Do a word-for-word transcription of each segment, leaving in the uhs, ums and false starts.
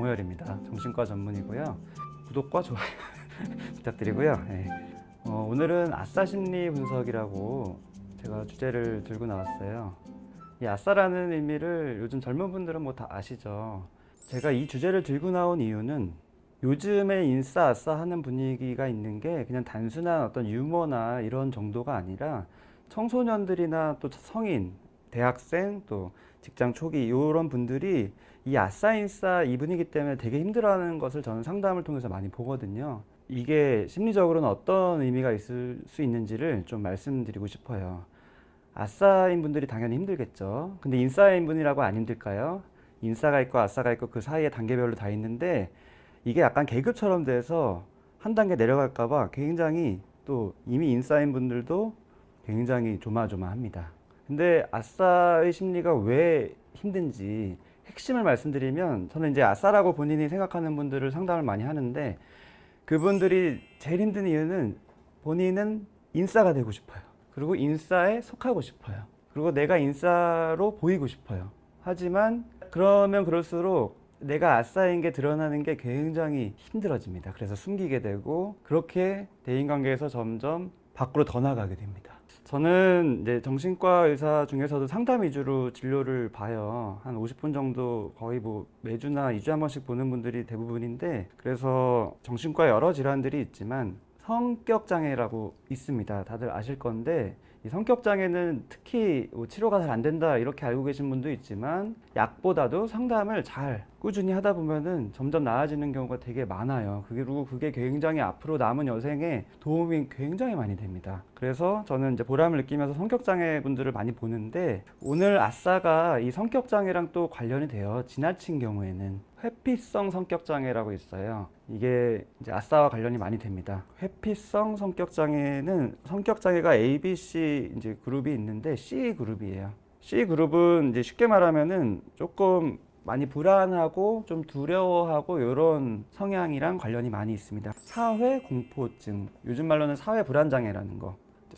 정호열입니다. 정신과 전문이고요. 구독과 좋아요 부탁드리고요. 네. 어, 오늘은 아싸 심리 분석이라고 제가 주제를 들고 나왔어요. 이 아싸라는 의미를 요즘 젊은 분들은 뭐 다 아시죠. 제가 이 주제를 들고 나온 이유는 요즘에 인싸 아싸 하는 분위기가 있는 게 그냥 단순한 어떤 유머나 이런 정도가 아니라 청소년들이나 또 성인, 대학생, 또 직장 초기 이런 분들이 이 아싸 인싸 이 분위기 때문에 되게 힘들어하는 것을 저는 상담을 통해서 많이 보거든요. 이게 심리적으로는 어떤 의미가 있을 수 있는지를 좀 말씀드리고 싶어요. 아싸인 분들이 당연히 힘들겠죠. 근데 인싸인 분이라고 안 힘들까요? 인싸가 있고 아싸가 있고 그 사이에 단계별로 다 있는데 이게 약간 계급처럼 돼서 한 단계 내려갈까 봐 굉장히 또 이미 인싸인 분들도 굉장히 조마조마합니다. 근데 아싸의 심리가 왜 힘든지 핵심을 말씀드리면, 저는 이제 아싸라고 본인이 생각하는 분들을 상담을 많이 하는데 그분들이 제일 힘든 이유는 본인은 인싸가 되고 싶어요. 그리고 인싸에 속하고 싶어요. 그리고 내가 인싸로 보이고 싶어요. 하지만 그러면 그럴수록 내가 아싸인 게 드러나는 게 굉장히 힘들어집니다. 그래서 숨기게 되고 그렇게 대인관계에서 점점 밖으로 더 나가게 됩니다. 저는 이제 정신과 의사 중에서도 상담 위주로 진료를 봐요. 한 오십 분 정도 거의 뭐 매주나 이 주에 한 번씩 보는 분들이 대부분인데, 그래서 정신과에 여러 질환들이 있지만 성격장애라고 있습니다. 다들 아실 건데, 이 성격장애는 특히 뭐 치료가 잘 안 된다 이렇게 알고 계신 분도 있지만 약보다도 상담을 잘 꾸준히 하다 보면은 점점 나아지는 경우가 되게 많아요. 그리고 그게 굉장히 앞으로 남은 여생에 도움이 굉장히 많이 됩니다. 그래서 저는 이제 보람을 느끼면서 성격장애 분들을 많이 보는데, 오늘 아싸가 이 성격장애랑 또 관련이 돼요. 지나친 경우에는 회피성 성격장애라고 있어요. 이게 이제 아싸와 관련이 많이 됩니다. 회피성 성격장애는 성격장애가 A, B, C 이제 그룹이 있는데 C 그룹이에요. C 그룹은 이제 쉽게 말하면은 조금 많이 불안하고 좀 두려워하고 이런 성향이랑 관련이 많이 있습니다. 사회 공포증, 요즘 말로는 사회 불안장애라는 거.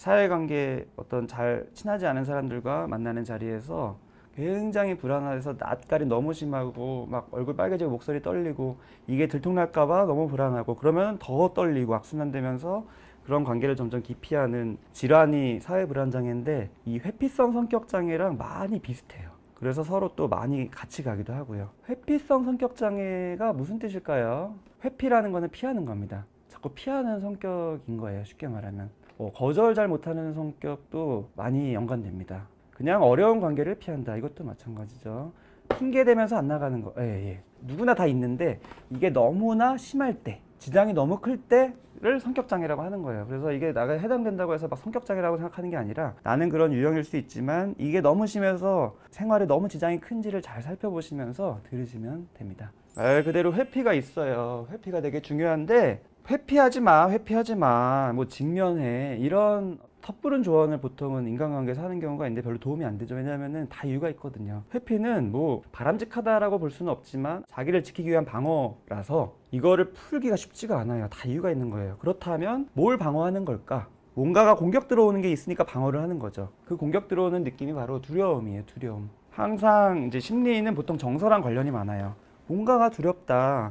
사회관계 어떤 잘 친하지 않은 사람들과 만나는 자리에서 굉장히 불안해서 낯가림 너무 심하고 막 얼굴 빨개지고 목소리 떨리고 이게 들통날까봐 너무 불안하고, 그러면 더 떨리고 악순환되면서 그런 관계를 점점 기피하는 질환이 사회 불안장애인데, 이 회피성 성격장애랑 많이 비슷해요. 그래서 서로 또 많이 같이 가기도 하고요. 회피성 성격장애가 무슨 뜻일까요? 회피라는 거는 피하는 겁니다. 자꾸 피하는 성격인 거예요. 쉽게 말하면 어, 거절 잘 못하는 성격도 많이 연관됩니다. 그냥 어려운 관계를 피한다, 이것도 마찬가지죠. 핑계 대면서 안 나가는 거, 예, 예. 누구나 다 있는데 이게 너무나 심할 때, 지장이 너무 클 때를 성격장애라고 하는 거예요. 그래서 이게 나가 해당된다고 해서 막 성격장애라고 생각하는 게 아니라, 나는 그런 유형일 수 있지만 이게 너무 심해서 생활에 너무 지장이 큰지를 잘 살펴보시면서 들으시면 됩니다. 말 그대로 회피가 있어요. 회피가 되게 중요한데, 회피하지 마, 회피하지 마, 뭐 직면해, 이런 섣부른 조언을 보통은 인간관계에서 하는 경우가 있는데 별로 도움이 안 되죠. 왜냐하면 다 이유가 있거든요. 회피는 뭐 바람직하다라고 볼 수는 없지만 자기를 지키기 위한 방어라서 이거를 풀기가 쉽지가 않아요. 다 이유가 있는 거예요. 그렇다면 뭘 방어하는 걸까? 뭔가가 공격 들어오는 게 있으니까 방어를 하는 거죠. 그 공격 들어오는 느낌이 바로 두려움이에요. 두려움. 항상 이제 심리는 보통 정서랑 관련이 많아요. 뭔가가 두렵다.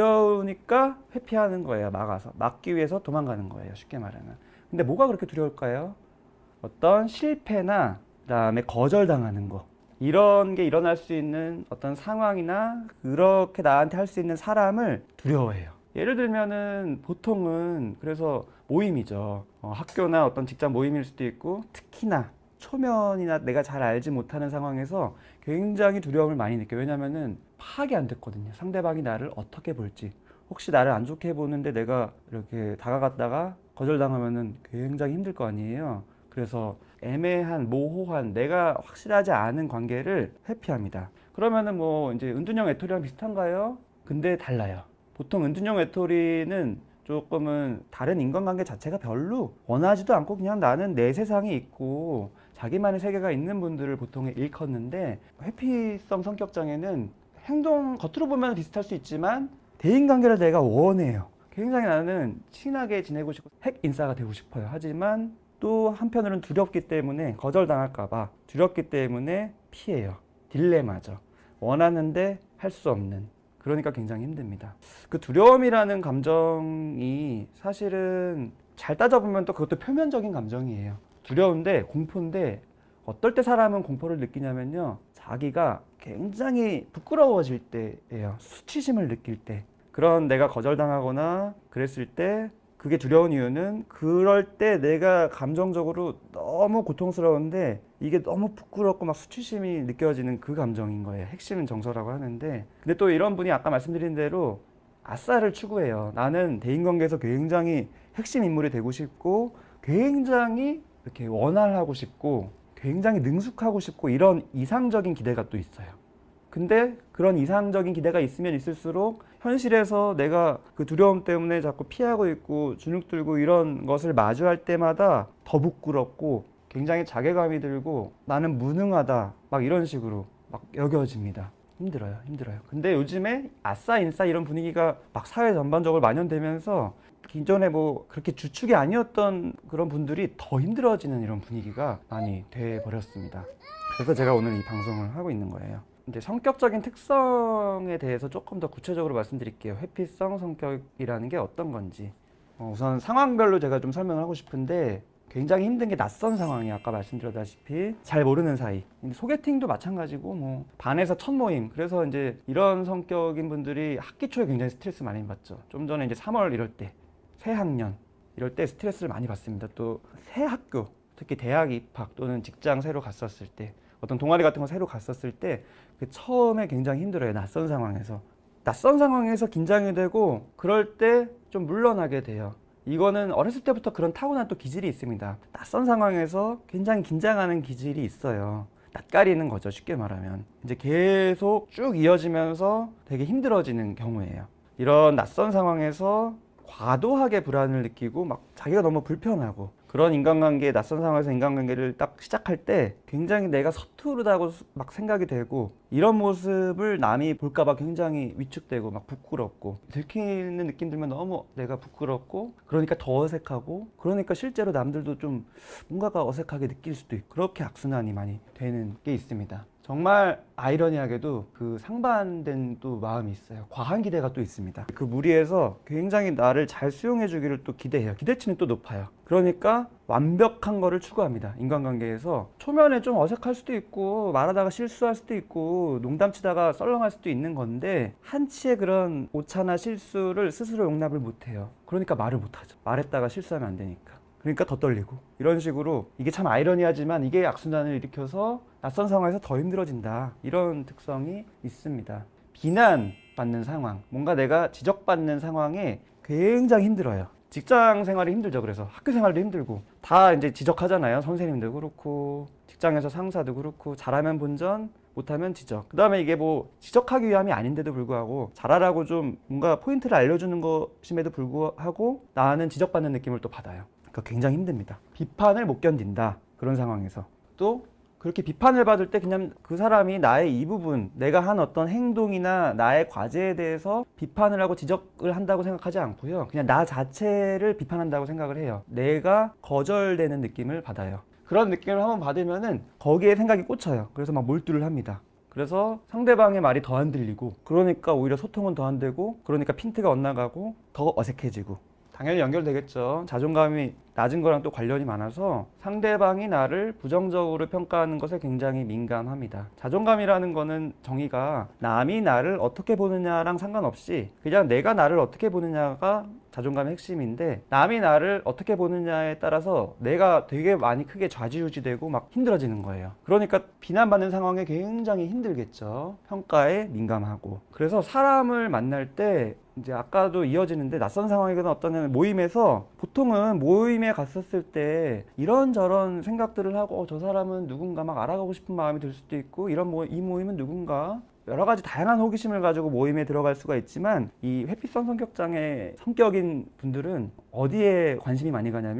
두려우니까 회피하는 거예요. 막아서. 막기 위해서 도망가는 거예요. 쉽게 말하면. 근데 뭐가 그렇게 두려울까요? 어떤 실패나 그다음에 거절당하는 거, 이런 게 일어날 수 있는 어떤 상황이나 그렇게 나한테 할 수 있는 사람을 두려워해요. 예를 들면은 보통은 그래서 모임이죠. 어, 학교나 어떤 직장 모임일 수도 있고, 특히나 초면이나 내가 잘 알지 못하는 상황에서 굉장히 두려움을 많이 느껴요. 왜냐면은 파악이 안 됐거든요. 상대방이 나를 어떻게 볼지. 혹시 나를 안 좋게 보는데 내가 이렇게 다가갔다가 거절당하면은 굉장히 힘들 거 아니에요. 그래서 애매한, 모호한, 내가 확실하지 않은 관계를 회피합니다. 그러면은 뭐 이제 은둔형 외톨이랑 비슷한가요? 근데 달라요. 보통 은둔형 외톨이는 조금은 다른 인간관계 자체가 별로 원하지도 않고 그냥 나는 내 세상이 있고 자기만의 세계가 있는 분들을 보통 일컫는데, 회피성 성격장애는 행동, 겉으로 보면 비슷할 수 있지만 대인관계를 내가 원해요. 굉장히 나는 친하게 지내고 싶고 핵인싸가 되고 싶어요. 하지만 또 한편으로는 두렵기 때문에 거절당할까봐 두렵기 때문에 피해요. 딜레마죠. 원하는데 할 수 없는, 그러니까 굉장히 힘듭니다. 그 두려움이라는 감정이 사실은 잘 따져보면 또 그것도 표면적인 감정이에요. 두려운데, 공포인데 어떨 때 사람은 공포를 느끼냐면요, 자기가 굉장히 부끄러워질 때예요. 수치심을 느낄 때. 그런 내가 거절당하거나 그랬을 때 그게 두려운 이유는 그럴 때 내가 감정적으로 너무 고통스러운데 이게 너무 부끄럽고 막 수치심이 느껴지는 그 감정인 거예요. 핵심은 정서라고 하는데, 근데 또 이런 분이 아까 말씀드린 대로 아싸를 추구해요. 나는 대인관계에서 굉장히 핵심 인물이 되고 싶고 굉장히 이렇게 원활하고 싶고 굉장히 능숙하고 싶고 이런 이상적인 기대가 또 있어요. 근데 그런 이상적인 기대가 있으면 있을수록 현실에서 내가 그 두려움 때문에 자꾸 피하고 있고 주눅 들고 이런 것을 마주할 때마다 더 부끄럽고 굉장히 자괴감이 들고 나는 무능하다 막 이런 식으로 막 여겨집니다. 힘들어요, 힘들어요. 근데 요즘에 아싸 인싸 이런 분위기가 막 사회 전반적으로 만연되면서 기존에 뭐 그렇게 주축이 아니었던 그런 분들이 더 힘들어지는 이런 분위기가 많이 돼 버렸습니다. 그래서 제가 오늘 이 방송을 하고 있는 거예요. 이제 성격적인 특성에 대해서 조금 더 구체적으로 말씀드릴게요. 회피성 성격이라는 게 어떤 건지. 어, 우선 상황별로 제가 좀 설명을 하고 싶은데, 굉장히 힘든 게 낯선 상황이 아까 말씀드렸다시피 잘 모르는 사이. 소개팅도 마찬가지고 뭐 반에서 첫 모임. 그래서 이제 이런 성격인 분들이 학기 초에 굉장히 스트레스 많이 받죠. 좀 전에 이제 삼월 이럴 때, 새 학년 이럴 때 스트레스를 많이 받습니다. 또 새 학교, 특히 대학 입학 또는 직장 새로 갔었을 때, 어떤 동아리 같은 거 새로 갔었을 때 그 처음에 굉장히 힘들어요. 낯선 상황에서. 낯선 상황에서 긴장이 되고 그럴 때 좀 물러나게 돼요. 이거는 어렸을 때부터 그런 타고난 또 기질이 있습니다. 낯선 상황에서 굉장히 긴장하는 기질이 있어요. 낯가리는 거죠, 쉽게 말하면. 이제 계속 쭉 이어지면서 되게 힘들어지는 경우예요. 이런 낯선 상황에서 과도하게 불안을 느끼고 막 자기가 너무 불편하고, 그런 인간관계, 낯선 상황에서 인간관계를 딱 시작할 때 굉장히 내가 서투르다고 막 생각이 되고, 이런 모습을 남이 볼까봐 굉장히 위축되고 막 부끄럽고, 들키는 느낌 들면 너무 내가 부끄럽고, 그러니까 더 어색하고, 그러니까 실제로 남들도 좀 뭔가가 어색하게 느낄 수도 있고, 그렇게 악순환이 많이 되는 게 있습니다. 정말 아이러니하게도 그 상반된 또 마음이 있어요. 과한 기대가 또 있습니다. 그 무리에서 굉장히 나를 잘 수용해 주기를 또 기대해요. 기대치는 또 높아요. 그러니까 완벽한 거를 추구합니다. 인간관계에서 초면에 좀 어색할 수도 있고 말하다가 실수할 수도 있고 농담치다가 썰렁할 수도 있는 건데, 한치의 그런 오차나 실수를 스스로 용납을 못해요. 그러니까 말을 못하죠. 말했다가 실수하면 안 되니까. 그러니까 더 떨리고, 이런 식으로. 이게 참 아이러니하지만 이게 악순환을 일으켜서 낯선 상황에서 더 힘들어진다, 이런 특성이 있습니다. 비난받는 상황, 뭔가 내가 지적받는 상황에 굉장히 힘들어요. 직장 생활이 힘들죠. 그래서 학교 생활도 힘들고 다 이제 지적하잖아요. 선생님도 그렇고 직장에서 상사도 그렇고, 잘하면 본전, 못하면 지적. 그 다음에 이게 뭐 지적하기 위함이 아닌데도 불구하고 잘하라고 좀 뭔가 포인트를 알려주는 것임에도 불구하고 나는 지적받는 느낌을 또 받아요. 그러니까 굉장히 힘듭니다. 비판을 못 견딘다, 그런 상황에서. 또 그렇게 비판을 받을 때 그냥 그 사람이 나의 이 부분, 내가 한 어떤 행동이나 나의 과제에 대해서 비판을 하고 지적을 한다고 생각하지 않고요, 그냥 나 자체를 비판한다고 생각을 해요. 내가 거절되는 느낌을 받아요. 그런 느낌을 한번 받으면은 거기에 생각이 꽂혀요. 그래서 막 몰두를 합니다. 그래서 상대방의 말이 더 안 들리고, 그러니까 오히려 소통은 더 안 되고, 그러니까 핀트가 엇나가고 더 어색해지고. 당연히 연결되겠죠. 자존감이 낮은 거랑 또 관련이 많아서 상대방이 나를 부정적으로 평가하는 것에 굉장히 민감합니다. 자존감이라는 거는 정의가 남이 나를 어떻게 보느냐랑 상관없이 그냥 내가 나를 어떻게 보느냐가 자존감의 핵심인데, 남이 나를 어떻게 보느냐에 따라서 내가 되게 많이 크게 좌지우지되고 막 힘들어지는 거예요. 그러니까 비난받는 상황에 굉장히 힘들겠죠. 평가에 민감하고. 그래서 사람을 만날 때 이제 아까도 이어지는데, 낯선 상황이거나 어떤 모임에서, 보통은 모임에 갔었을 때 이런저런 생각들을 하고, 어, 저 사람은 누군가 막 알아가고 싶은 마음이 들 수도 있고, 이런 모, 이 모임은 누군가, 여러 가지 다양한 호기심을 가지고 모임에 들어갈 수가 있지만, 이 회피성 성격장애 성격인 분들은 어디에 관심이 많이 가냐면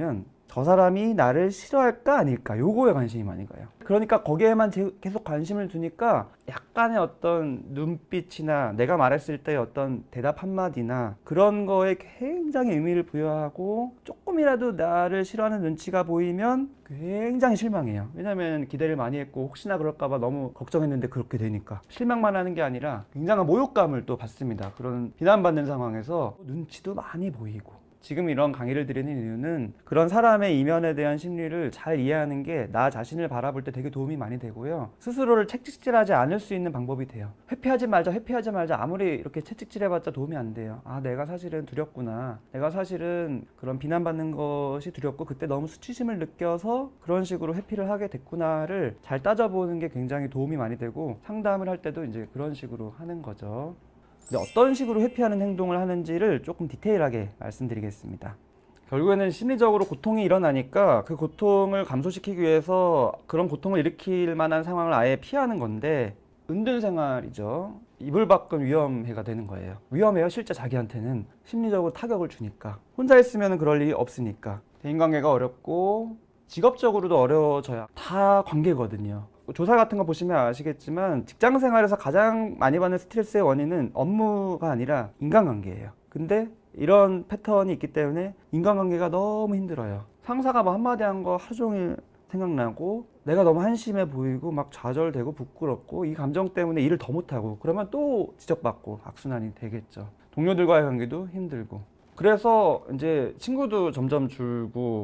저 사람이 나를 싫어할까 아닐까, 요거에 관심이 많이 가요. 그러니까 거기에만 계속 관심을 두니까 약간의 어떤 눈빛이나 내가 말했을 때 어떤 대답 한마디나 그런 거에 굉장히 의미를 부여하고, 조금이라도 나를 싫어하는 눈치가 보이면 굉장히 실망해요. 왜냐면 기대를 많이 했고 혹시나 그럴까봐 너무 걱정했는데 그렇게 되니까 실망만 하는 게 아니라 굉장한 모욕감을 또 받습니다. 그런 비난받는 상황에서 눈치도 많이 보이고. 지금 이런 강의를 드리는 이유는 그런 사람의 이면에 대한 심리를 잘 이해하는 게 나 자신을 바라볼 때 되게 도움이 많이 되고요. 스스로를 채찍질하지 않을 수 있는 방법이 돼요. 회피하지 말자, 회피하지 말자. 아무리 이렇게 채찍질해봤자 도움이 안 돼요. 아, 내가 사실은 두렵구나. 내가 사실은 그런 비난받는 것이 두렵고 그때 너무 수치심을 느껴서 그런 식으로 회피를 하게 됐구나를 잘 따져보는 게 굉장히 도움이 많이 되고, 상담을 할 때도 이제 그런 식으로 하는 거죠. 근데 어떤 식으로 회피하는 행동을 하는지를 조금 디테일하게 말씀드리겠습니다. 결국에는 심리적으로 고통이 일어나니까 그 고통을 감소시키기 위해서 그런 고통을 일으킬 만한 상황을 아예 피하는 건데, 은둔 생활이죠. 이불 밖은 위험해가 되는 거예요. 위험해요, 실제 자기한테는. 심리적으로 타격을 주니까. 혼자 있으면 그럴 일이 없으니까. 대인관계가 어렵고 직업적으로도 어려워져요. 다 관계거든요. 조사 같은 거 보시면 아시겠지만 직장 생활에서 가장 많이 받는 스트레스의 원인은 업무가 아니라 인간관계예요. 근데 이런 패턴이 있기 때문에 인간관계가 너무 힘들어요. 상사가 뭐 한마디 한 거 하루 종일 생각나고, 내가 너무 한심해 보이고 막 좌절되고 부끄럽고, 이 감정 때문에 일을 더 못하고, 그러면 또 지적받고 악순환이 되겠죠. 동료들과의 관계도 힘들고. 그래서 이제 친구도 점점 줄고,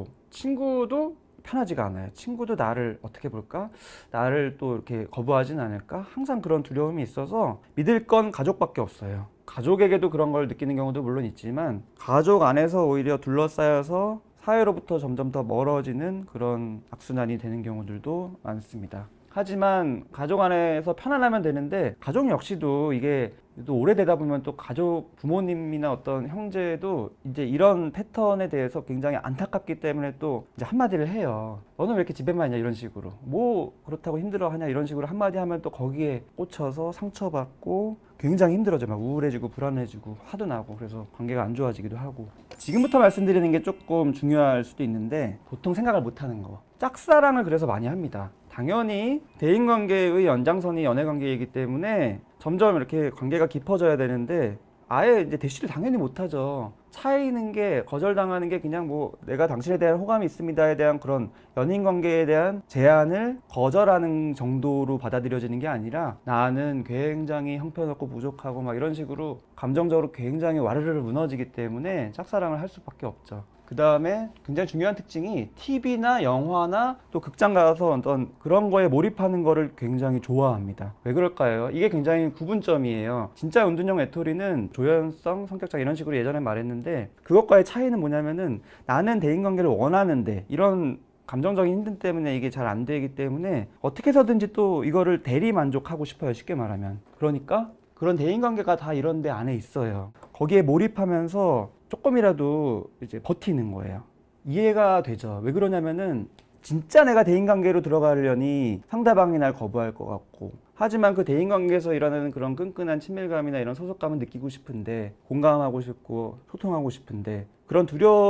친구도 편하지가 않아요. 친구도 나를 어떻게 볼까? 나를 또 이렇게 거부하진 않을까? 항상 그런 두려움이 있어서 믿을 건 가족밖에 없어요. 가족에게도 그런 걸 느끼는 경우도 물론 있지만, 가족 안에서 오히려 둘러싸여서 사회로부터 점점 더 멀어지는 그런 악순환이 되는 경우들도 많습니다. 하지만 가족 안에서 편안하면 되는데, 가족 역시도 이게 또 오래되다 보면 또 가족, 부모님이나 어떤 형제도 이제 이런 패턴에 대해서 굉장히 안타깝기 때문에 또 이제 한마디를 해요. 너는 왜 이렇게 집에만 있냐, 이런 식으로. 뭐 그렇다고 힘들어하냐, 이런 식으로 한마디 하면 또 거기에 꽂혀서 상처받고 굉장히 힘들어져. 막 우울해지고 불안해지고 화도 나고, 그래서 관계가 안 좋아지기도 하고. 지금부터 말씀드리는 게 조금 중요할 수도 있는데, 보통 생각을 못하는 거, 짝사랑을 그래서 많이 합니다. 당연히 대인관계의 연장선이 연애관계이기 때문에 점점 이렇게 관계가 깊어져야 되는데, 아예 이제 대시를 당연히 못하죠. 차이는 게, 거절당하는 게 그냥 뭐 내가 당신에 대한 호감이 있습니다에 대한 그런 연인관계에 대한 제안을 거절하는 정도로 받아들여지는 게 아니라, 나는 굉장히 형편없고 부족하고 막 이런 식으로 감정적으로 굉장히 와르르 무너지기 때문에 짝사랑을 할 수밖에 없죠. 그 다음에 굉장히 중요한 특징이 티비나 영화나 또 극장 가서 어떤 그런 거에 몰입하는 거를 굉장히 좋아합니다. 왜 그럴까요? 이게 굉장히 구분점이에요. 진짜 은둔형 외톨이는 조연성, 성격장 이런 식으로 예전에 말했는데, 그것과의 차이는 뭐냐면은, 나는 대인관계를 원하는데 이런 감정적인 힘듦 때문에 이게 잘 안 되기 때문에 어떻게 해서든지 또 이거를 대리 만족하고 싶어요, 쉽게 말하면. 그러니까 그런 대인관계가 다 이런 데 안에 있어요. 거기에 몰입하면서 조금이라도 이제 버티는 거예요. 이해가 되죠. 왜 그러냐면은, 진짜 내가 대인관계로 들어가려니 상대방이 날 거부할 것 같고, 하지만 그 대인관계에서 일어나는 그런 끈끈한 친밀감이나 이런 소속감을 느끼고 싶은데, 공감하고 싶고 소통하고 싶은데, 그런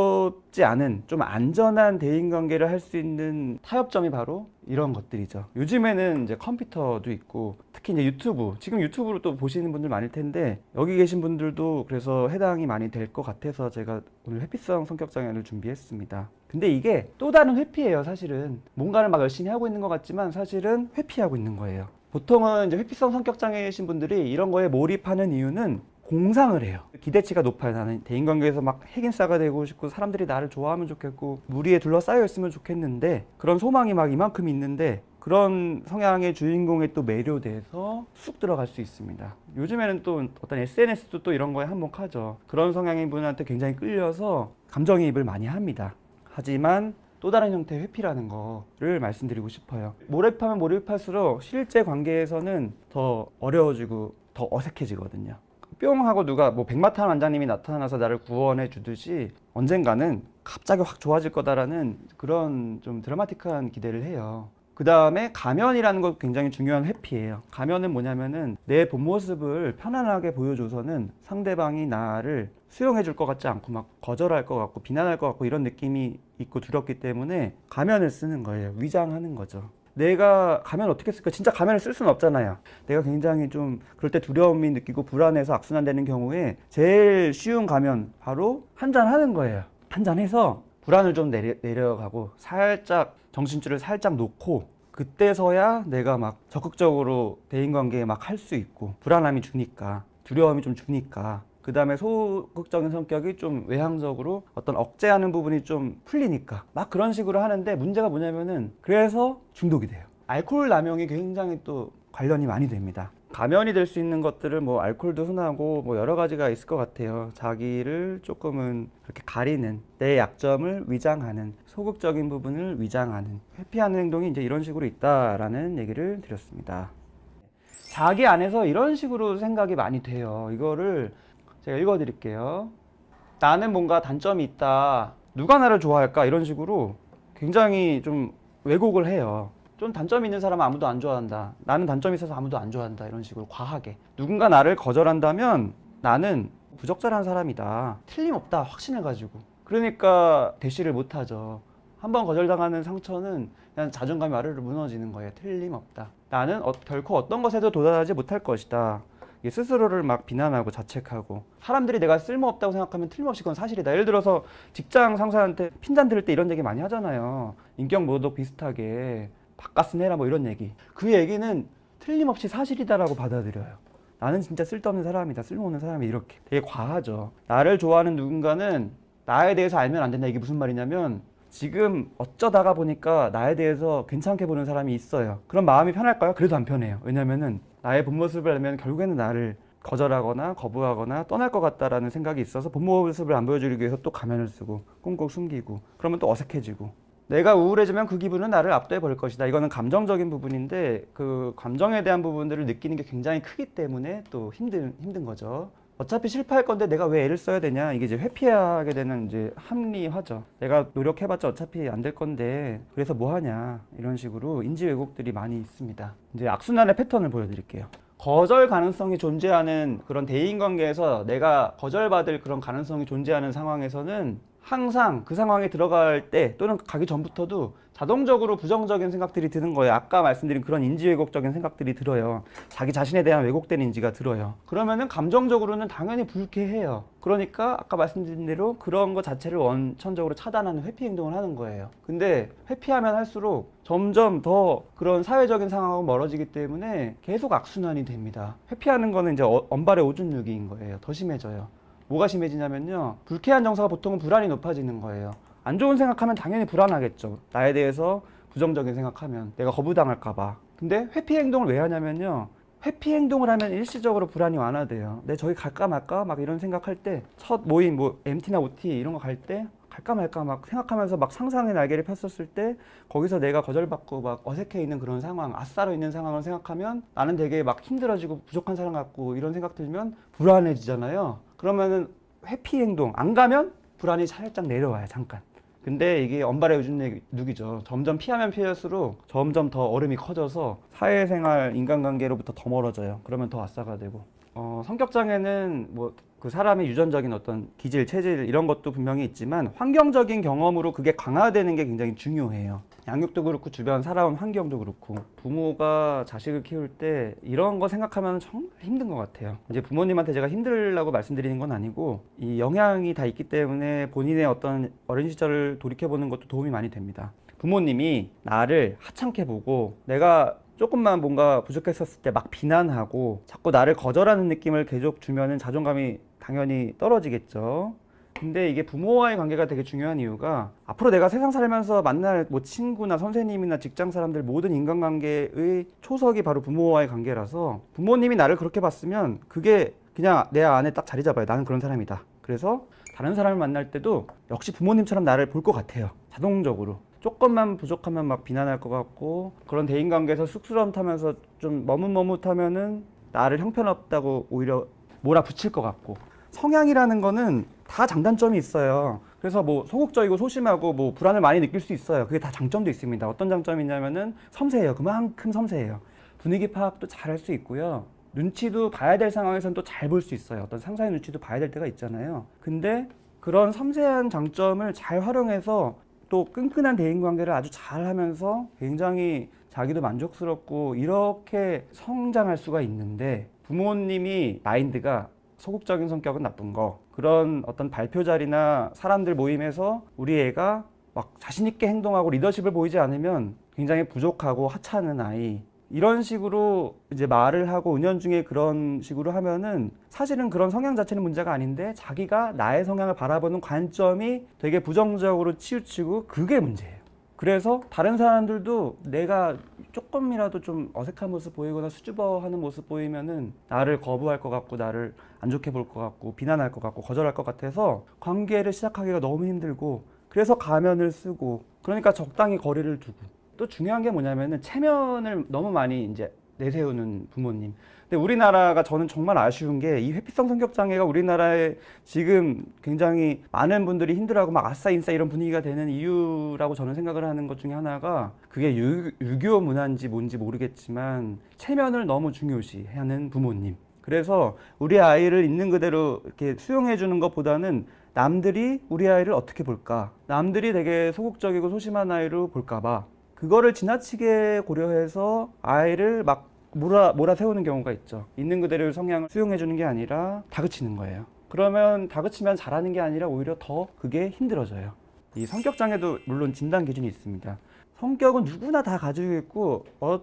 두렵지 않은 좀 안전한 대인관계를 할 수 있는 타협점이 바로 이런 것들이죠. 요즘에는 이제 컴퓨터도 있고, 특히 이제 유튜브, 지금 유튜브로 또 보시는 분들 많을 텐데, 여기 계신 분들도 그래서 해당이 많이 될 것 같아서 제가 오늘 회피성 성격장애를 준비했습니다. 근데 이게 또 다른 회피예요. 사실은 뭔가를 막 열심히 하고 있는 것 같지만 사실은 회피하고 있는 거예요. 보통은 이제 회피성 성격장애이신 분들이 이런 거에 몰입하는 이유는 공상을 해요. 기대치가 높아요. 나는 대인관계에서 막 핵인싸가 되고 싶고, 사람들이 나를 좋아하면 좋겠고, 무리에 둘러싸여 있으면 좋겠는데, 그런 소망이 막 이만큼 있는데, 그런 성향의 주인공에 또 매료돼서 쑥 들어갈 수 있습니다. 요즘에는 또 어떤 에스엔에스도 또 이런 거에 한몫하죠. 그런 성향인 분한테 굉장히 끌려서 감정이입을 많이 합니다. 하지만 또 다른 형태의 회피라는 거를 말씀드리고 싶어요. 몰입하면 몰입할수록 실제 관계에서는 더 어려워지고 더 어색해지거든요. 뿅 하고 누가 뭐 백마탄 원장님이 나타나서 나를 구원해 주듯이 언젠가는 갑자기 확 좋아질 거다라는 그런 좀 드라마틱한 기대를 해요. 그 다음에 가면이라는 것도 굉장히 중요한 회피예요. 가면은 뭐냐면은 내 본 모습을 편안하게 보여줘서는 상대방이 나를 수용해 줄 것 같지 않고 막 거절할 것 같고 비난할 것 같고 이런 느낌이 있고 두렵기 때문에 가면을 쓰는 거예요. 위장하는 거죠. 내가 가면 어떻게 쓸까? 진짜 가면을 쓸 수는 없잖아요. 내가 굉장히 좀 그럴 때 두려움이 느끼고 불안해서 악순환되는 경우에 제일 쉬운 가면 바로 한잔 하는 거예요. 한잔해서 불안을 좀 내려, 내려가고 살짝 정신줄을 살짝 놓고 그때서야 내가 막 적극적으로 대인관계에 막 할 수 있고 불안함이 주니까 두려움이 좀 주니까 그 다음에 소극적인 성격이 좀 외향적으로 어떤 억제하는 부분이 좀 풀리니까 막 그런 식으로 하는데 문제가 뭐냐면은 그래서 중독이 돼요. 알코올 남용이 굉장히 또 관련이 많이 됩니다. 가면이 될 수 있는 것들을 뭐 알코올도 흔하고 뭐 여러 가지가 있을 것 같아요. 자기를 조금은 그렇게 가리는 내 약점을 위장하는 소극적인 부분을 위장하는 회피하는 행동이 이제 이런 식으로 있다라는 얘기를 드렸습니다. 자기 안에서 이런 식으로 생각이 많이 돼요. 이거를 제가 읽어 드릴게요. 나는 뭔가 단점이 있다. 누가 나를 좋아할까? 이런 식으로 굉장히 좀 왜곡을 해요. 좀 단점이 있는 사람은 아무도 안 좋아한다. 나는 단점이 있어서 아무도 안 좋아한다. 이런 식으로 과하게. 누군가 나를 거절한다면 나는 부적절한 사람이다. 틀림없다. 확신해가지고. 그러니까 대시를 못하죠. 한번 거절당하는 상처는 그냥 자존감이 와르르 무너지는 거예요. 틀림없다. 나는 어, 결코 어떤 것에도 도달하지 못할 것이다. 스스로를 막 비난하고 자책하고 사람들이 내가 쓸모없다고 생각하면 틀림없이 그건 사실이다. 예를 들어서 직장 상사한테 핀잔 들을 때 이런 얘기 많이 하잖아요. 인격 모독 비슷하게 바깥은 해라 뭐 이런 얘기. 그 얘기는 틀림없이 사실이다라고 받아들여요. 나는 진짜 쓸데없는 사람이다. 쓸모없는 사람이 이렇게 되게 과하죠. 나를 좋아하는 누군가는 나에 대해서 알면 안 된다. 이게 무슨 말이냐면 지금 어쩌다가 보니까 나에 대해서 괜찮게 보는 사람이 있어요. 그럼 마음이 편할까요? 그래도 안 편해요. 왜냐면은 나의 본 모습을 알면 결국에는 나를 거절하거나 거부하거나 떠날 것 같다라는 생각이 있어서 본 모습을 안 보여주기 위해서 또 가면을 쓰고 꽁꽁 숨기고 그러면 또 어색해지고 내가 우울해지면 그 기분은 나를 압도해 버릴 것이다. 이거는 감정적인 부분인데 그 감정에 대한 부분들을 느끼는 게 굉장히 크기 때문에 또 힘든, 힘든 거죠. 어차피 실패할 건데 내가 왜 애를 써야 되냐. 이게 이제 회피하게 되는 이제 합리화죠. 내가 노력해봤자 어차피 안 될 건데 그래서 뭐 하냐. 이런 식으로 인지 왜곡들이 많이 있습니다. 이제 악순환의 패턴을 보여드릴게요. 거절 가능성이 존재하는 그런 대인관계에서 내가 거절받을 그런 가능성이 존재하는 상황에서는 항상 그 상황에 들어갈 때 또는 가기 전부터도 자동적으로 부정적인 생각들이 드는 거예요. 아까 말씀드린 그런 인지 왜곡적인 생각들이 들어요. 자기 자신에 대한 왜곡된 인지가 들어요. 그러면은 감정적으로는 당연히 불쾌해요. 그러니까 아까 말씀드린 대로 그런 거 자체를 원천적으로 차단하는 회피 행동을 하는 거예요. 근데 회피하면 할수록 점점 더 그런 사회적인 상황하고 멀어지기 때문에 계속 악순환이 됩니다. 회피하는 거는 이제 언발의 오줌누기인 거예요. 더 심해져요. 뭐가 심해지냐면요. 불쾌한 정서가 보통은 불안이 높아지는 거예요. 안 좋은 생각하면 당연히 불안하겠죠. 나에 대해서 부정적인 생각하면 내가 거부당할까 봐. 근데 회피 행동을 왜 하냐면요. 회피 행동을 하면 일시적으로 불안이 완화돼요. 내 저기 갈까 말까 막 이런 생각할 때 첫 모임 뭐 엠티나 오티 이런 거 갈 때 갈까 말까 막 생각하면서 막 상상의 날개를 폈었을 때 거기서 내가 거절받고 막 어색해 있는 그런 상황, 아싸로 있는 상황을 생각하면 나는 되게 막 힘들어지고 부족한 사람 같고 이런 생각 들면 불안해지잖아요. 그러면은 회피 행동 안 가면 불안이 살짝 내려와요. 잠깐. 근데 이게 언발의 오줌누기죠. 점점 피하면 피할수록 점점 더 얼음이 커져서 사회생활 인간관계로부터 더 멀어져요. 그러면 더 아싸가 되고 어, 성격장애는 뭐 그 사람의 유전적인 어떤 기질, 체질 이런 것도 분명히 있지만 환경적인 경험으로 그게 강화되는 게 굉장히 중요해요. 양육도 그렇고 주변 살아온 환경도 그렇고 부모가 자식을 키울 때 이런 거 생각하면 정말 힘든 것 같아요. 이제 부모님한테 제가 힘들라고 말씀드리는 건 아니고 이 영향이 다 있기 때문에 본인의 어떤 어린 시절을 돌이켜보는 것도 도움이 많이 됩니다. 부모님이 나를 하찮게 보고 내가 조금만 뭔가 부족했었을 때 막 비난하고 자꾸 나를 거절하는 느낌을 계속 주면은 자존감이 당연히 떨어지겠죠. 근데 이게 부모와의 관계가 되게 중요한 이유가 앞으로 내가 세상 살면서 만날 뭐 친구나 선생님이나 직장 사람들 모든 인간관계의 초석이 바로 부모와의 관계라서 부모님이 나를 그렇게 봤으면 그게 그냥 내 안에 딱 자리 잡아요. 나는 그런 사람이다. 그래서 다른 사람을 만날 때도 역시 부모님처럼 나를 볼 것 같아요. 자동적으로. 조금만 부족하면 막 비난할 것 같고 그런 대인관계에서 쑥스러움 타면서 좀 머뭇머뭇하면은 나를 형편없다고 오히려 몰아붙일 것 같고 성향이라는 거는 다 장단점이 있어요. 그래서 뭐 소극적이고 소심하고 뭐 불안을 많이 느낄 수 있어요. 그게 다 장점도 있습니다. 어떤 장점이 있냐면은 섬세해요. 그만큼 섬세해요. 분위기 파악도 잘 할 수 있고요. 눈치도 봐야 될 상황에서는 또 잘 볼 수 있어요. 어떤 상사의 눈치도 봐야 될 때가 있잖아요. 근데 그런 섬세한 장점을 잘 활용해서 또 끈끈한 대인관계를 아주 잘 하면서 굉장히 자기도 만족스럽고 이렇게 성장할 수가 있는데, 부모님이 마인드가 소극적인 성격은 나쁜 거, 그런 어떤 발표 자리나 사람들 모임에서 우리 애가 막 자신 있게 행동하고 리더십을 보이지 않으면 굉장히 부족하고 하찮은 아이, 이런 식으로 이제 말을 하고 은연중에 그런 식으로 하면은 사실은 그런 성향 자체는 문제가 아닌데 자기가 나의 성향을 바라보는 관점이 되게 부정적으로 치우치고 그게 문제예요. 그래서 다른 사람들도 내가 조금이라도 좀 어색한 모습 보이거나 수줍어하는 모습 보이면은 나를 거부할 것 같고, 나를 안 좋게 볼 것 같고, 비난할 것 같고, 거절할 것 같아서 관계를 시작하기가 너무 힘들고, 그래서 가면을 쓰고, 그러니까 적당히 거리를 두고. 또 중요한 게 뭐냐면은 체면을 너무 많이 이제 내세우는 부모님. 근데 우리나라가 저는 정말 아쉬운 게, 이 회피성 성격 장애가 우리나라에 지금 굉장히 많은 분들이 힘들어하고 막 아싸 인싸 이런 분위기가 되는 이유라고 저는 생각을 하는 것 중에 하나가, 그게 유, 유교 문화인지 뭔지 모르겠지만 체면을 너무 중요시하는 부모님. 그래서 우리 아이를 있는 그대로 이렇게 수용해 주는 것보다는 남들이 우리 아이를 어떻게 볼까, 남들이 되게 소극적이고 소심한 아이로 볼까 봐 그거를 지나치게 고려해서 아이를 막 몰아, 몰아세우는 경우가 있죠. 있는 그대로의 성향을 수용해주는 게 아니라 다그치는 거예요. 그러면 다그치면 잘하는 게 아니라 오히려 더 그게 힘들어져요. 이 성격장애도 물론 진단 기준이 있습니다. 성격은 누구나 다 가지고 있고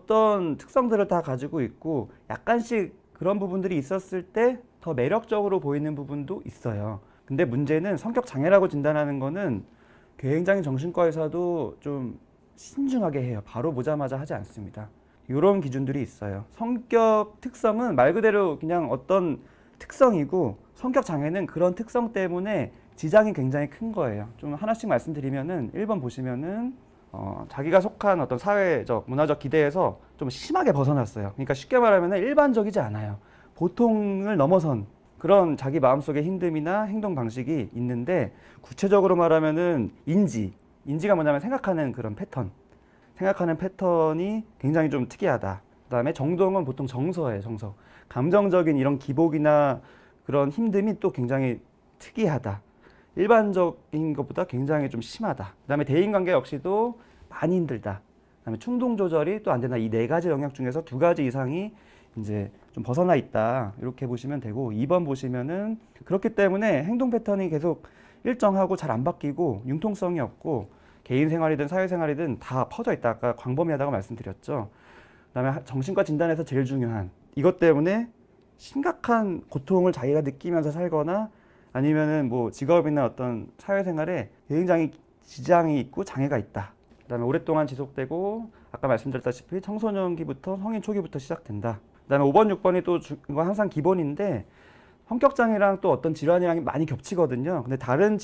어떤 특성들을 다 가지고 있고 약간씩 그런 부분들이 있었을 때 더 매력적으로 보이는 부분도 있어요. 근데 문제는 성격장애라고 진단하는 거는 굉장히 정신과 의사도 좀 신중하게 해요. 바로 보자마자 하지 않습니다. 이런 기준들이 있어요. 성격 특성은 말 그대로 그냥 어떤 특성이고, 성격 장애는 그런 특성 때문에 지장이 굉장히 큰 거예요. 좀 하나씩 말씀드리면은, 일 번 보시면은 어, 자기가 속한 어떤 사회적, 문화적 기대에서 좀 심하게 벗어났어요. 그러니까 쉽게 말하면 일반적이지 않아요. 보통을 넘어선 그런 자기 마음속의 힘듦이나 행동 방식이 있는데, 구체적으로 말하면은 인지, 인지가 뭐냐면 생각하는 그런 패턴, 생각하는 패턴이 굉장히 좀 특이하다. 그 다음에 정동은 보통 정서예요. 정서, 감정적인 이런 기복이나 그런 힘듦이 또 굉장히 특이하다. 일반적인 것보다 굉장히 좀 심하다. 그 다음에 대인관계 역시도 많이 힘들다. 그 다음에 충동 조절이 또 안 된다. 이 네 가지 영역 중에서 두 가지 이상이 이제 좀 벗어나 있다. 이렇게 보시면 되고, 이 번 보시면은 그렇기 때문에 행동 패턴이 계속 일정하고 잘 안 바뀌고 융통성이 없고 개인 생활이든 사회 생활이든 다 퍼져 있다. 아까 광범위하다고 말씀드렸죠. 그다음에 정신과 진단에서 제일 중요한, 이것 때문에 심각한 고통을 자기가 느끼면서 살거나 아니면은 뭐 직업이나 어떤 사회 생활에 굉장히 지장이 있고 장애가 있다. 그다음에 오랫동안 지속되고 아까 말씀드렸다시피 청소년기부터 성인 초기부터 시작된다. 그다음에 오 번, 육 번이 또 주, 이건 항상 기본인데, 성격장애랑 또 어떤 질환이랑 많이 겹치거든요. 근데 다른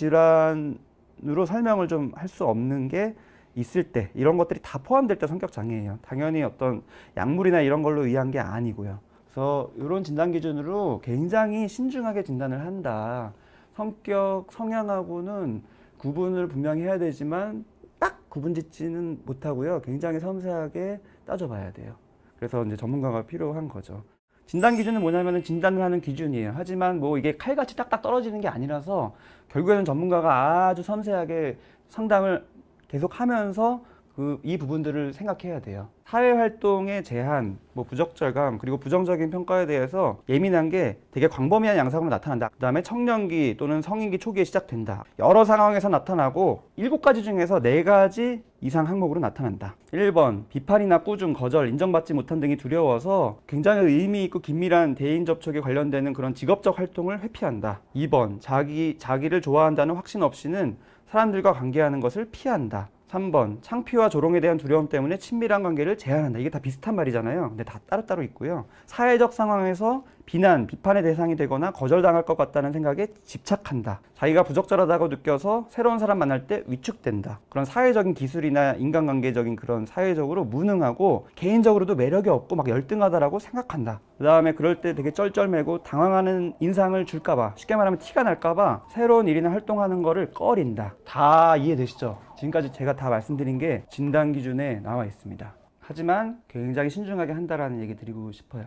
질환으로 설명을 좀 할 수 없는 게 있을 때, 이런 것들이 다 포함될 때 성격장애예요. 당연히 어떤 약물이나 이런 걸로 의한 게 아니고요. 그래서 이런 진단 기준으로 굉장히 신중하게 진단을 한다. 성격, 성향하고는 구분을 분명히 해야 되지만 딱 구분 짓지는 못하고요. 굉장히 섬세하게 따져봐야 돼요. 그래서 이제 전문가가 필요한 거죠. 진단 기준은 뭐냐면은 진단을 하는 기준이에요. 하지만 뭐 이게 칼같이 딱딱 떨어지는 게 아니라서 결국에는 전문가가 아주 섬세하게 상담을 계속 하면서 그 이 부분들을 생각해야 돼요. 사회활동의 제한, 뭐 부적절감, 그리고 부정적인 평가에 대해서 예민한 게 되게 광범위한 양상으로 나타난다. 그 다음에 청년기 또는 성인기 초기에 시작된다. 여러 상황에서 나타나고 일곱 가지 중에서 네 가지 이상 항목으로 나타난다. 일 번, 비판이나 꾸중, 거절, 인정받지 못한 등이 두려워서 굉장히 의미 있고 긴밀한 대인 접촉에 관련되는 그런 직업적 활동을 회피한다. 이 번, 자기, 자기를 좋아한다는 확신 없이는 사람들과 관계하는 것을 피한다. 삼 번, 창피와 조롱에 대한 두려움 때문에 친밀한 관계를 제한한다. 이게 다 비슷한 말이잖아요. 근데 다 따로따로 있고요. 사회적 상황에서 비난, 비판의 대상이 되거나 거절당할 것 같다는 생각에 집착한다. 자기가 부적절하다고 느껴서 새로운 사람 만날 때 위축된다. 그런 사회적인 기술이나 인간관계적인 그런 사회적으로 무능하고 개인적으로도 매력이 없고 막 열등하다라고 생각한다. 그 다음에 그럴 때 되게 쩔쩔매고 당황하는 인상을 줄까봐, 쉽게 말하면 티가 날까봐 새로운 일이나 활동하는 거를 꺼린다. 다 이해되시죠? 지금까지 제가 다 말씀드린 게 진단 기준에 나와 있습니다. 하지만 굉장히 신중하게 한다라는 얘기 드리고 싶어요.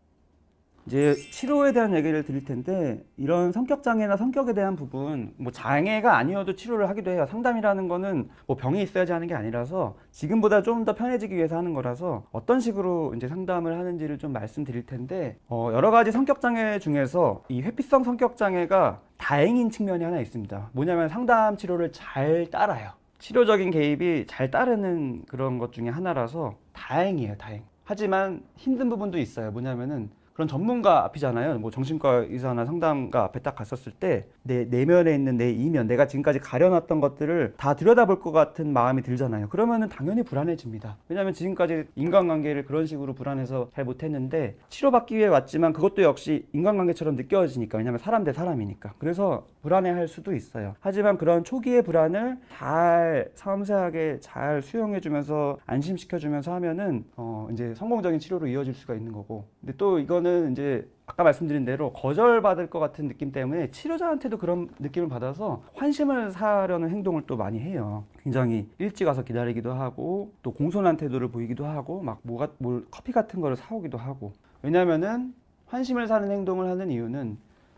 이제 치료에 대한 얘기를 드릴 텐데, 이런 성격 장애나 성격에 대한 부분, 뭐 장애가 아니어도 치료를 하기도 해요. 상담이라는 거는 뭐 병이 있어야지 하는 게 아니라서 지금보다 좀 더 편해지기 위해서 하는 거라서 어떤 식으로 이제 상담을 하는지를 좀 말씀드릴 텐데, 어 여러 가지 성격 장애 중에서 이 회피성 성격 장애가 다행인 측면이 하나 있습니다. 뭐냐면 상담 치료를 잘 따라요. 치료적인 개입이 잘 따르는 그런 것 중에 하나라서 다행이에요, 다행. 하지만 힘든 부분도 있어요. 뭐냐면은 그런 전문가 앞이잖아요. 뭐 정신과 의사나 상담가 앞에 딱 갔었을 때 내 내면에 있는 내 이면, 내가 지금까지 가려놨던 것들을 다 들여다볼 것 같은 마음이 들잖아요. 그러면은 당연히 불안해집니다. 왜냐하면 지금까지 인간관계를 그런 식으로 불안해서 잘 못했는데 치료받기 위해 왔지만 그것도 역시 인간관계처럼 느껴지니까, 왜냐하면 사람 대 사람이니까. 그래서 불안해할 수도 있어요. 하지만 그런 초기의 불안을 잘 섬세하게 잘 수용해주면서 안심시켜주면서 하면은 어 이제 성공적인 치료로 이어질 수가 있는 거고. 근데 또 이거는 이제 아까 말씀드린 대로 거절받을 것 같은 느낌 때문에 치료자한테도 그런 느낌을 받아서 환심을 사려는 행동을 또 많이 해요. 굉장히 일찍 와서 기다리기도 하고, 또 공손한 태도를 보이기도 하고, 막 뭐가 뭘 커피 같은 거를 사오기도 하고. 왜냐면은 환심을 사는 행동을 하는 이유는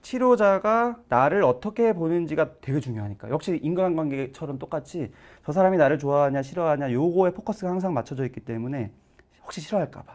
치료자가 나를 어떻게 보는지가 되게 중요하니까. 역시 인간관계처럼 똑같이 저 사람이 나를 좋아하냐 싫어하냐 요거에 포커스가 항상 맞춰져 있기 때문에, 혹시 싫어할까봐,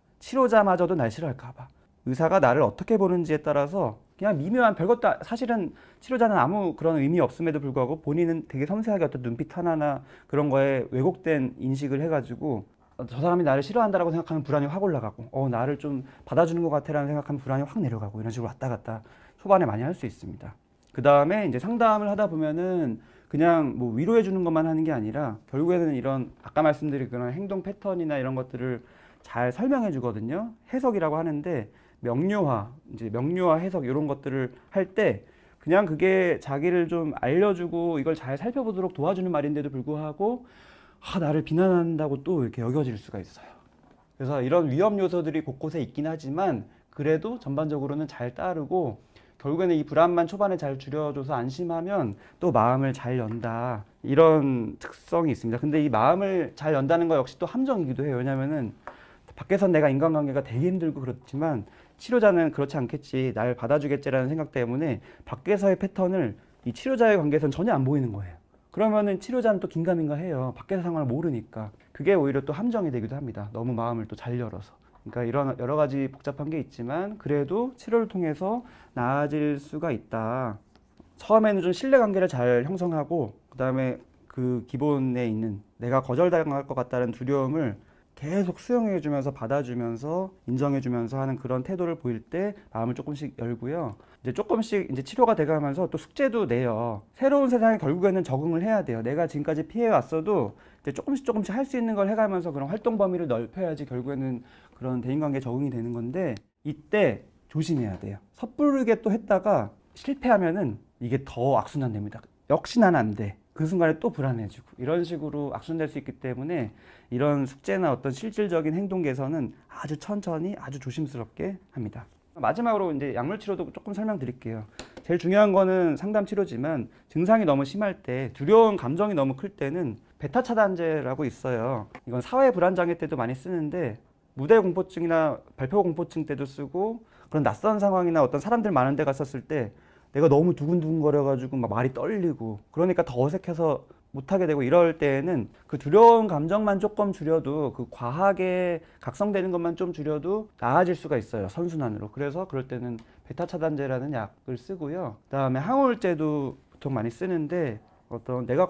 치료자마저도 날 싫어할까봐, 의사가 나를 어떻게 보는지에 따라서 그냥 미묘한 별것도, 사실은 치료자는 아무 그런 의미 없음에도 불구하고 본인은 되게 섬세하게 어떤 눈빛 하나나 그런 거에 왜곡된 인식을 해가지고 저 사람이 나를 싫어한다라고 생각하면 불안이 확 올라가고, 어 나를 좀 받아주는 것 같아라는 생각하면 불안이 확 내려가고, 이런 식으로 왔다 갔다 초반에 많이 할 수 있습니다. 그 다음에 이제 상담을 하다 보면은 그냥 뭐 위로해 주는 것만 하는 게 아니라 결국에는 이런 아까 말씀드린 그런 행동 패턴이나 이런 것들을 잘 설명해 주거든요. 해석이라고 하는데, 명료화, 이제 명료화 해석 이런 것들을 할 때 그냥 그게 자기를 좀 알려주고 이걸 잘 살펴보도록 도와주는 말인데도 불구하고 아, 나를 비난한다고 또 이렇게 여겨질 수가 있어요. 그래서 이런 위험 요소들이 곳곳에 있긴 하지만 그래도 전반적으로는 잘 따르고, 결국에는 이 불안만 초반에 잘 줄여줘서 안심하면 또 마음을 잘 연다, 이런 특성이 있습니다. 근데 이 마음을 잘 연다는 거 역시 또 함정이기도 해요. 왜냐면은 밖에선 내가 인간관계가 되게 힘들고 그렇지만 치료자는 그렇지 않겠지, 날 받아주겠지라는 생각 때문에 밖에서의 패턴을 이 치료자의 관계에서는 전혀 안 보이는 거예요. 그러면은 치료자는 또 긴가민가 해요. 밖에서 상황을 모르니까. 그게 오히려 또 함정이 되기도 합니다. 너무 마음을 또 잘 열어서. 그러니까 이런 여러 가지 복잡한 게 있지만 그래도 치료를 통해서 나아질 수가 있다. 처음에는 좀 신뢰관계를 잘 형성하고, 그 다음에 그 기본에 있는 내가 거절당할 것 같다는 두려움을 계속 수용해주면서 받아주면서 인정해주면서 하는 그런 태도를 보일 때 마음을 조금씩 열고요. 이제 조금씩 이제 치료가 돼가면서 또 숙제도 내요. 새로운 세상에 결국에는 적응을 해야 돼요. 내가 지금까지 피해왔어도 이제 조금씩 조금씩 할 수 있는 걸 해가면서 그런 활동 범위를 넓혀야지 결국에는 그런 대인관계에 적응이 되는 건데, 이때 조심해야 돼요. 섣부르게 또 했다가 실패하면은 이게 더 악순환됩니다. 역시 난 안 돼. 그 순간에 또 불안해지고, 이런 식으로 악순환될 수 있기 때문에 이런 숙제나 어떤 실질적인 행동 개선은 아주 천천히 아주 조심스럽게 합니다. 마지막으로 이제 약물 치료도 조금 설명드릴게요. 제일 중요한 거는 상담 치료지만 증상이 너무 심할 때, 두려운 감정이 너무 클 때는 베타 차단제라고 있어요. 이건 사회 불안 장애 때도 많이 쓰는데 무대 공포증이나 발표 공포증 때도 쓰고, 그런 낯선 상황이나 어떤 사람들 많은 데 갔었을 때 내가 너무 두근두근 거려가지고 막 말이 떨리고 그러니까 더 어색해서 못하게 되고, 이럴 때에는 그 두려운 감정만 조금 줄여도, 그 과하게 각성되는 것만 좀 줄여도 나아질 수가 있어요, 선순환으로. 그래서 그럴 때는 베타 차단제라는 약을 쓰고요. 그 다음에 항우울제도 보통 많이 쓰는데, 어떤 내가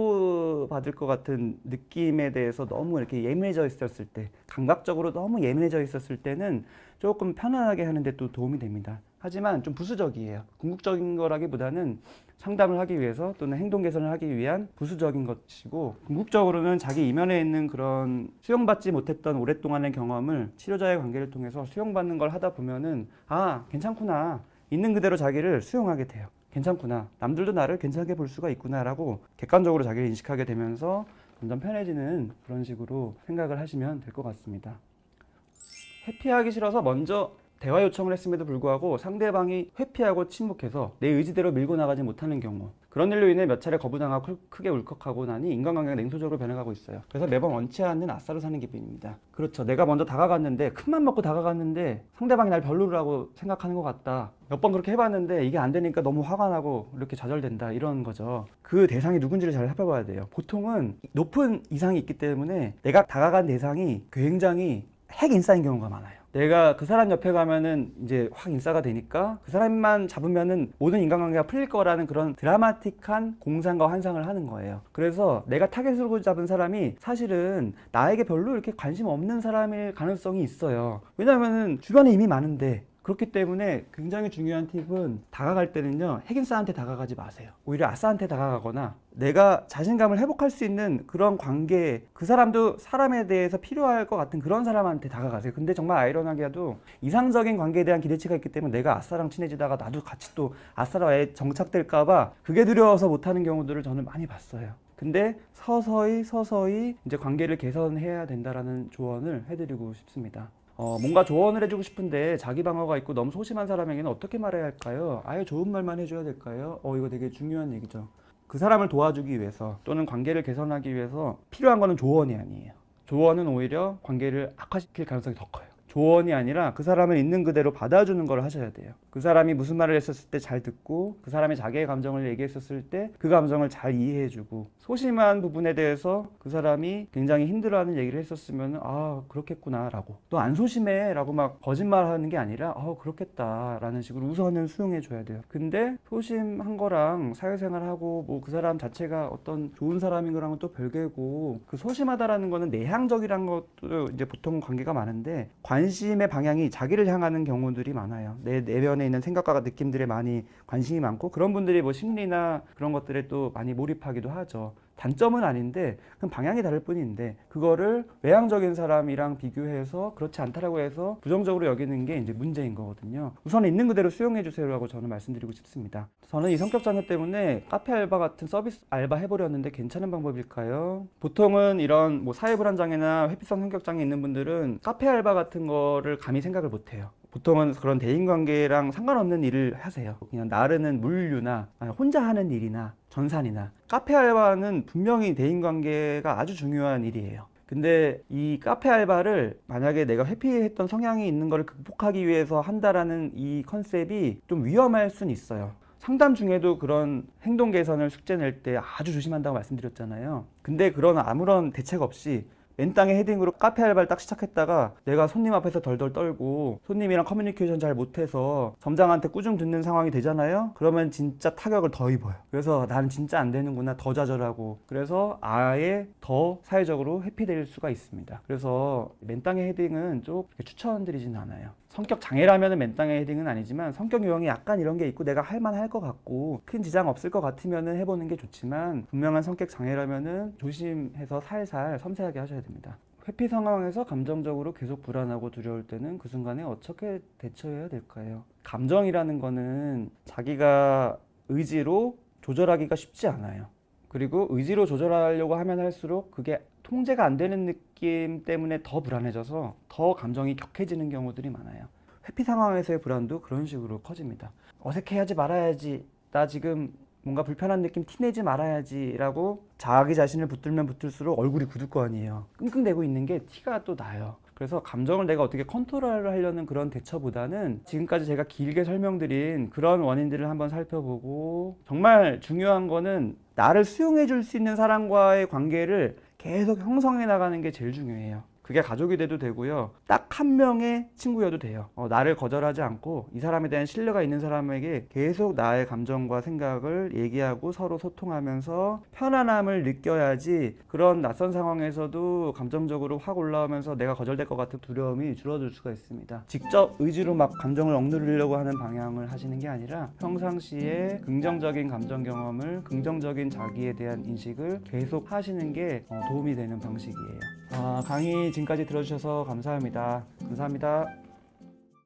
거부받을 것 같은 느낌에 대해서 너무 이렇게 예민해져 있었을 때, 감각적으로 너무 예민해져 있었을 때는 조금 편안하게 하는 데 또 도움이 됩니다. 하지만 좀 부수적이에요. 궁극적인 거라기보다는 상담을 하기 위해서 또는 행동 개선을 하기 위한 부수적인 것이고, 궁극적으로는 자기 이면에 있는 그런 수용받지 못했던 오랫동안의 경험을 치료자의 관계를 통해서 수용받는 걸 하다 보면은 아, 괜찮구나, 있는 그대로 자기를 수용하게 돼요. 괜찮구나, 남들도 나를 괜찮게 볼 수가 있구나 라고 객관적으로 자기를 인식하게 되면서 점점 편해지는 그런 식으로 생각을 하시면 될 것 같습니다. 회피하기 싫어서 먼저 대화 요청을 했음에도 불구하고 상대방이 회피하고 침묵해서 내 의지대로 밀고 나가지 못하는 경우, 그런 일로 인해 몇 차례 거부당하고 크게 울컥하고 나니 인간관계가 냉소적으로 변해가고 있어요. 그래서 매번 원치 않는 아싸로 사는 기분입니다. 그렇죠. 내가 먼저 다가갔는데, 큰맘 먹고 다가갔는데 상대방이 날 별로라고 생각하는 것 같다. 몇 번 그렇게 해봤는데 이게 안 되니까 너무 화가 나고 이렇게 좌절된다, 이런 거죠. 그 대상이 누군지를 잘 살펴봐야 돼요. 보통은 높은 이상이 있기 때문에 내가 다가간 대상이 굉장히 핵 인싸인 경우가 많아요. 내가 그 사람 옆에 가면은 이제 확 인싸가 되니까 그 사람만 잡으면은 모든 인간관계가 풀릴 거라는 그런 드라마틱한 공상과 환상을 하는 거예요. 그래서 내가 타겟으로 잡은 사람이 사실은 나에게 별로 이렇게 관심 없는 사람일 가능성이 있어요. 왜냐면은 주변에 이미 많은데. 그렇기 때문에 굉장히 중요한 팁은 다가갈 때는요, 핵인싸한테 다가가지 마세요. 오히려 아싸한테 다가가거나 내가 자신감을 회복할 수 있는 그런 관계, 그 사람도 사람에 대해서 필요할 것 같은 그런 사람한테 다가가세요. 근데 정말 아이러니하게도 이상적인 관계에 대한 기대치가 있기 때문에 내가 아싸랑 친해지다가 나도 같이 또 아싸랑 정착될까봐 그게 두려워서 못하는 경우들을 저는 많이 봤어요. 근데 서서히 서서히 이제 관계를 개선해야 된다라는 조언을 해드리고 싶습니다. 어, 뭔가 조언을 해주고 싶은데 자기 방어가 있고 너무 소심한 사람에게는 어떻게 말해야 할까요? 아예 좋은 말만 해줘야 될까요? 어, 이거 되게 중요한 얘기죠. 그 사람을 도와주기 위해서 또는 관계를 개선하기 위해서 필요한 거는 조언이 아니에요. 조언은 오히려 관계를 악화시킬 가능성이 더 커요. 조언이 아니라 그 사람을 있는 그대로 받아주는 걸 하셔야 돼요. 그 사람이 무슨 말을 했었을 때 잘 듣고, 그 사람이 자기의 감정을 얘기했었을 때 그 감정을 잘 이해해주고, 소심한 부분에 대해서 그 사람이 굉장히 힘들어하는 얘기를 했었으면 아, 그렇겠구나 라고, 또 안 소심해 라고 막 거짓말하는 게 아니라 아, 그렇겠다 라는 식으로 우선은 수용해줘야 돼요. 근데 소심한 거랑 사회생활하고 뭐 그 사람 자체가 어떤 좋은 사람인 거랑은 또 별개고, 그 소심하다라는 거는 내향적이란 것도 이제 보통 관계가 많은데 관심의 방향이 자기를 향하는 경우들이 많아요. 내 내면에 있는 생각과 느낌들에 많이 관심이 많고, 그런 분들이 뭐 심리나 그런 것들에 또 많이 몰입하기도 하죠. 단점은 아닌데 그럼 방향이 다를 뿐인데, 그거를 외향적인 사람이랑 비교해서 그렇지 않다라고 해서 부정적으로 여기는 게 이제 문제인 거거든요. 우선 있는 그대로 수용해 주세요라고 저는 말씀드리고 싶습니다. 저는 이 성격 장애 때문에 카페 알바 같은 서비스 알바 해보려는데 괜찮은 방법일까요? 보통은 이런 뭐 사회불안 장애나 회피성 성격 장애 있는 분들은 카페 알바 같은 거를 감히 생각을 못 해요. 보통은 그런 대인관계랑 상관없는 일을 하세요. 그냥 나르는 물류나 혼자 하는 일이나 전산이나. 카페 알바는 분명히 대인관계가 아주 중요한 일이에요. 근데 이 카페 알바를 만약에 내가 회피했던 성향이 있는 걸 극복하기 위해서 한다라는 이 컨셉이 좀 위험할 수는 있어요. 상담 중에도 그런 행동 개선을 숙제 낼 때 아주 조심한다고 말씀드렸잖아요. 근데 그런 아무런 대책 없이 맨땅에 헤딩으로 카페 알바를 딱 시작했다가 내가 손님 앞에서 덜덜 떨고 손님이랑 커뮤니케이션 잘 못해서 점장한테 꾸중 듣는 상황이 되잖아요. 그러면 진짜 타격을 더 입어요. 그래서 난 진짜 안 되는구나, 더 좌절하고, 그래서 아예 더 사회적으로 회피될 수가 있습니다. 그래서 맨땅에 헤딩은 좀 추천드리진 않아요. 성격 장애라면 맨땅에 헤딩은 아니지만 성격 유형이 약간 이런 게 있고 내가 할만할 것 같고 큰 지장 없을 것 같으면 해보는 게 좋지만, 분명한 성격 장애라면 조심해서 살살 섬세하게 하셔야 됩니다. 회피 상황에서 감정적으로 계속 불안하고 두려울 때는 그 순간에 어떻게 대처해야 될까요? 감정이라는 거는 자기가 의지로 조절하기가 쉽지 않아요. 그리고 의지로 조절하려고 하면 할수록 그게 통제가 안 되는 느낌 때문에 더 불안해져서 더 감정이 격해지는 경우들이 많아요. 회피 상황에서의 불안도 그런 식으로 커집니다. 어색해하지 말아야지, 나 지금 뭔가 불편한 느낌 티내지 말아야지 라고 자기 자신을 붙들면 붙들수록 얼굴이 굳을 거 아니에요. 끙끙대고 있는 게 티가 또 나요. 그래서 감정을 내가 어떻게 컨트롤을 하려는 그런 대처보다는 지금까지 제가 길게 설명드린 그런 원인들을 한번 살펴보고, 정말 중요한 거는 나를 수용해 줄 수 있는 사람과의 관계를 계속 형성해 나가는 게 제일 중요해요. 그게 가족이 돼도 되고요. 딱 한 명의 친구여도 돼요. 어, 나를 거절하지 않고 이 사람에 대한 신뢰가 있는 사람에게 계속 나의 감정과 생각을 얘기하고 서로 소통하면서 편안함을 느껴야지 그런 낯선 상황에서도 감정적으로 확 올라오면서 내가 거절될 것 같은 두려움이 줄어들 수가 있습니다. 직접 의지로 막 감정을 억누르려고 하는 방향을 하시는 게 아니라 평상시에 긍정적인 감정 경험을, 긍정적인 자기에 대한 인식을 계속 하시는 게 도움이 되는 방식이에요. 아, 강의 지금까지 들어주셔서 감사합니다. 감사합니다.